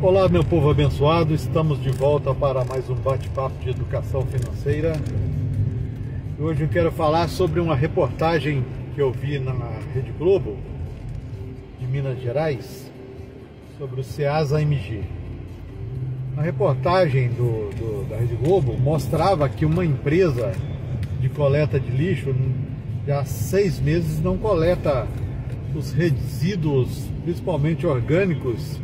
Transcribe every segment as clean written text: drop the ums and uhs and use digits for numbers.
Olá, meu povo abençoado, estamos de volta para mais um bate-papo de educação financeira. Hoje eu quero falar sobre uma reportagem que eu vi na Rede Globo de Minas Gerais sobre o Ceasa MG. A reportagem da Rede Globo mostrava que uma empresa de coleta de lixo já há 6 meses não coleta os resíduos, principalmente orgânicos,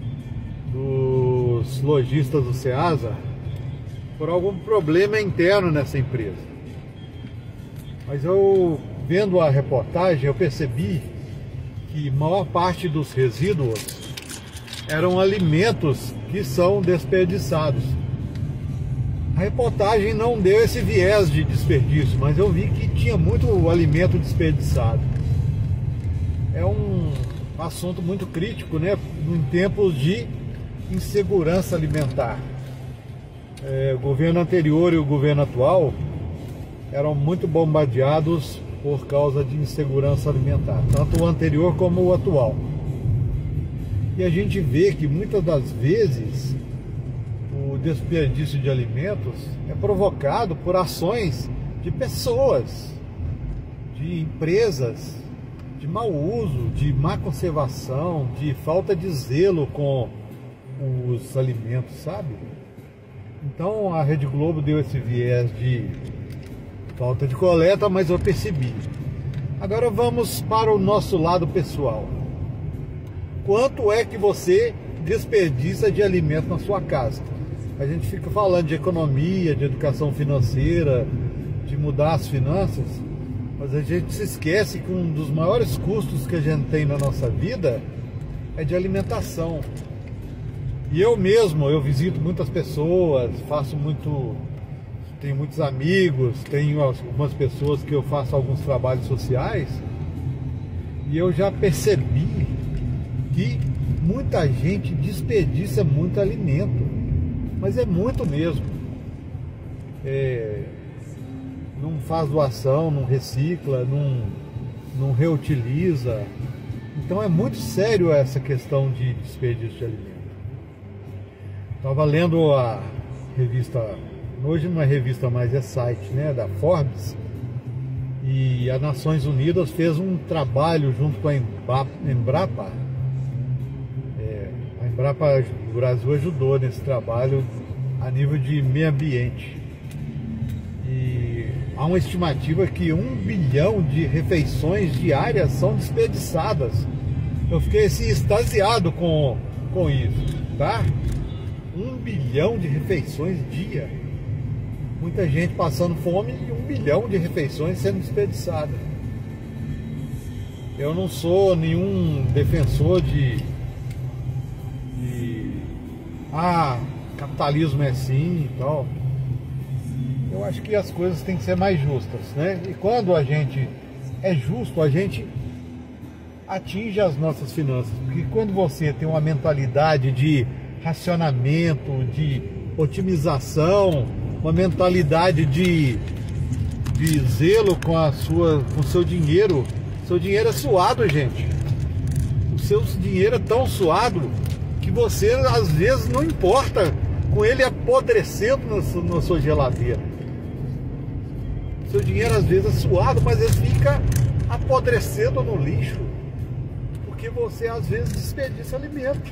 dos lojistas do Ceasa, por algum problema interno nessa empresa. Mas eu, vendo a reportagem, eu percebi que maior parte dos resíduos eram alimentos que são desperdiçados. A reportagem não deu esse viés de desperdício, mas eu vi que tinha muito alimento desperdiçado. É um assunto muito crítico, né, em tempos de insegurança alimentar. O governo anterior e o governo atual eram muito bombardeados por causa de insegurança alimentar, tanto o anterior como o atual. E a gente vê que muitas das vezes o desperdício de alimentos é provocado por ações de pessoas, de empresas, de mau uso, de má conservação, de falta de zelo com os alimentos, sabe? Então a Rede Globo deu esse viés de falta de coleta, mas eu percebi. Agora vamos para o nosso lado pessoal. Quanto é que você desperdiça de alimento na sua casa? A gente fica falando de economia, de educação financeira, de mudar as finanças, mas a gente se esquece que um dos maiores custos que a gente tem na nossa vida é de alimentação. E eu mesmo, eu visito muitas pessoas, tenho muitos amigos, tenho algumas pessoas que eu faço alguns trabalhos sociais, e eu já percebi que muita gente desperdiça muito alimento, mas é muito mesmo. Não faz doação, não recicla, não reutiliza. Então é muito sério essa questão de desperdício de alimento. Estava lendo a revista, hoje não é revista mais, é site, né, da Forbes, e a Nações Unidas fez um trabalho junto com a Embrapa. A Embrapa, o Brasil ajudou nesse trabalho a nível de meio ambiente. E há uma estimativa que 1 bilhão de refeições diárias são desperdiçadas. Eu fiquei assim, extasiado com isso, tá? 1 bilhão de refeições dia. Muita gente passando fome e 1 bilhão de refeições sendo desperdiçadas. Eu não sou nenhum defensor de capitalismo é assim e tal. Eu acho que as coisas têm que ser mais justas, né? E quando a gente é justo, a gente atinge as nossas finanças. Porque quando você tem uma mentalidade de racionamento, de otimização, uma mentalidade de zelo com o seu dinheiro é suado, gente. O seu dinheiro é tão suado que você às vezes não importa com ele apodrecendo na sua geladeira. O seu dinheiro às vezes é suado, mas ele fica apodrecendo no lixo, porque você às vezes desperdiça alimento.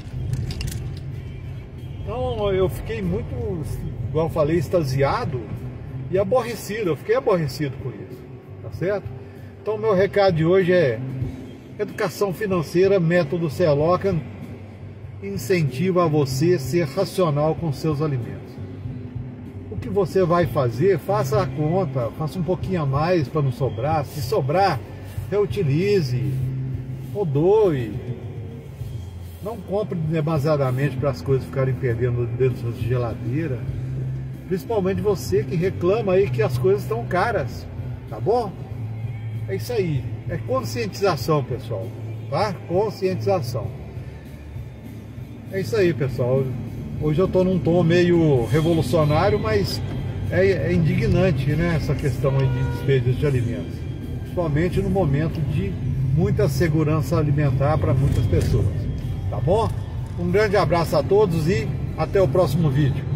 Então eu fiquei muito, igual eu falei, extasiado e aborrecido. Eu fiquei aborrecido com isso, tá certo? Então meu recado de hoje é: educação financeira, método Serlocan, incentiva a você ser racional com seus alimentos. O que você vai fazer, faça a conta, faça um pouquinho a mais para não sobrar. Se sobrar, reutilize ou doe. Não compre demasiadamente para as coisas ficarem perdendo dentro da geladeira. Principalmente você que reclama aí que as coisas estão caras, tá bom? É isso aí, é conscientização, pessoal, tá? Conscientização. É isso aí, pessoal. Hoje eu estou num tom meio revolucionário, mas é indignante, né, essa questão aí de desperdício de alimentos. Principalmente no momento de muita segurança alimentar para muitas pessoas. Tá bom? Um grande abraço a todos e até o próximo vídeo.